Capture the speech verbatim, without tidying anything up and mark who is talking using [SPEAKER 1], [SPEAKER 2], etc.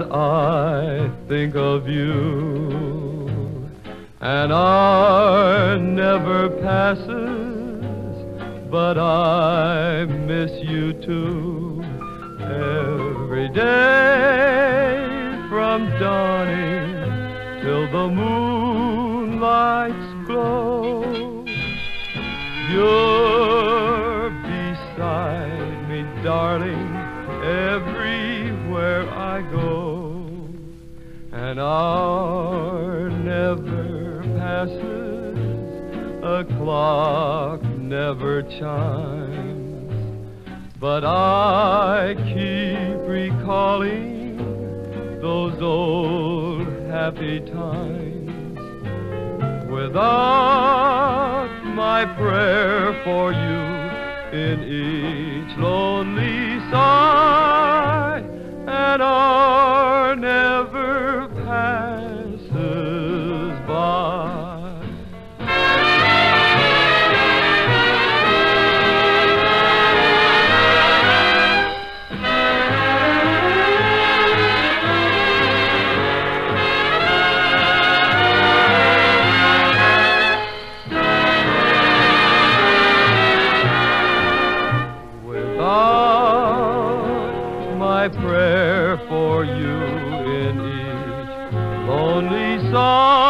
[SPEAKER 1] that I think of you. An hour never passes, but I miss you too. Every day from dawning till the moonlight's glow, you're beside me, darling, everywhere I go. An hour never passes, a clock never chimes, but I keep recalling those old happy times. Without my prayer for you in each lonely sigh, an hour never passes by. My prayer for you in each lonely song,